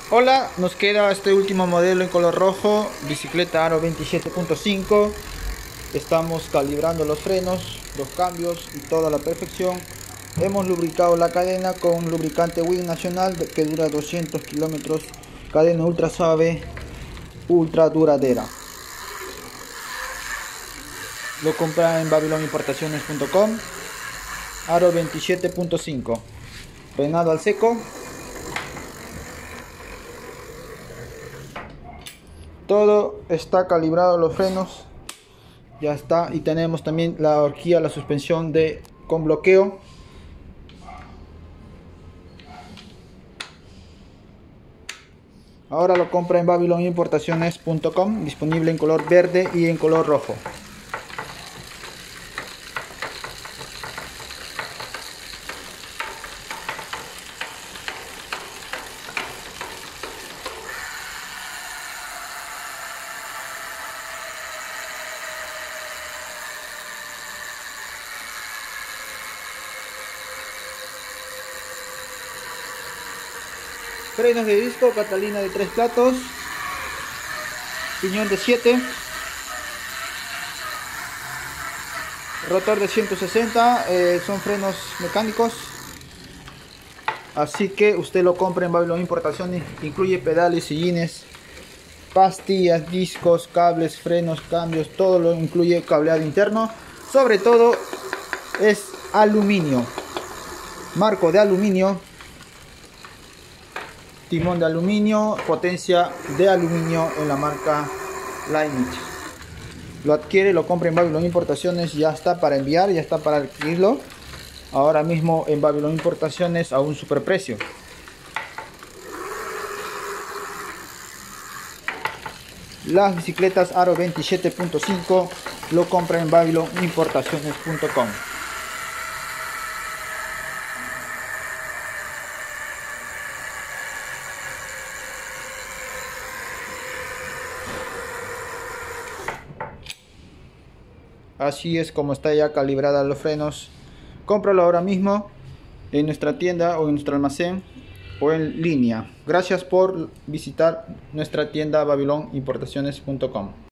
Hola, nos queda este último modelo en color rojo, bicicleta Aro 27.5. Estamos calibrando los frenos, los cambios y toda la perfección. Hemos lubricado la cadena con un lubricante WIN nacional que dura 200 kilómetros, cadena ultra suave, ultra duradera. Lo compra en babilonimportaciones.com. Aro 27.5, frenado al seco. Todo está calibrado, los frenos ya está, y tenemos también la horquilla, la suspensión con bloqueo. Ahora lo compra en babilonimportaciones.com, disponible en color verde y en color rojo. Frenos de disco, Catalina de 3 platos, piñón de 7, rotor de 160, son frenos mecánicos, así que usted lo compra en Babylon Importaciones. Incluye pedales, sillines, pastillas, discos, cables, frenos, cambios, todo lo incluye, cableado interno. Sobre todo es aluminio, marco de aluminio, timón de aluminio, potencia de aluminio en la marca Lineage. Lo adquiere, lo compra en Babylon Importaciones, ya está para enviar, ya está para adquirirlo ahora mismo en Babylon Importaciones a un superprecio. Las bicicletas Aro 27.5 lo compra en babilonimportaciones.com. Así es como está ya calibrada los frenos. Cómpralo ahora mismo en nuestra tienda o en nuestro almacén o en línea. Gracias por visitar nuestra tienda babilonimportaciones.com.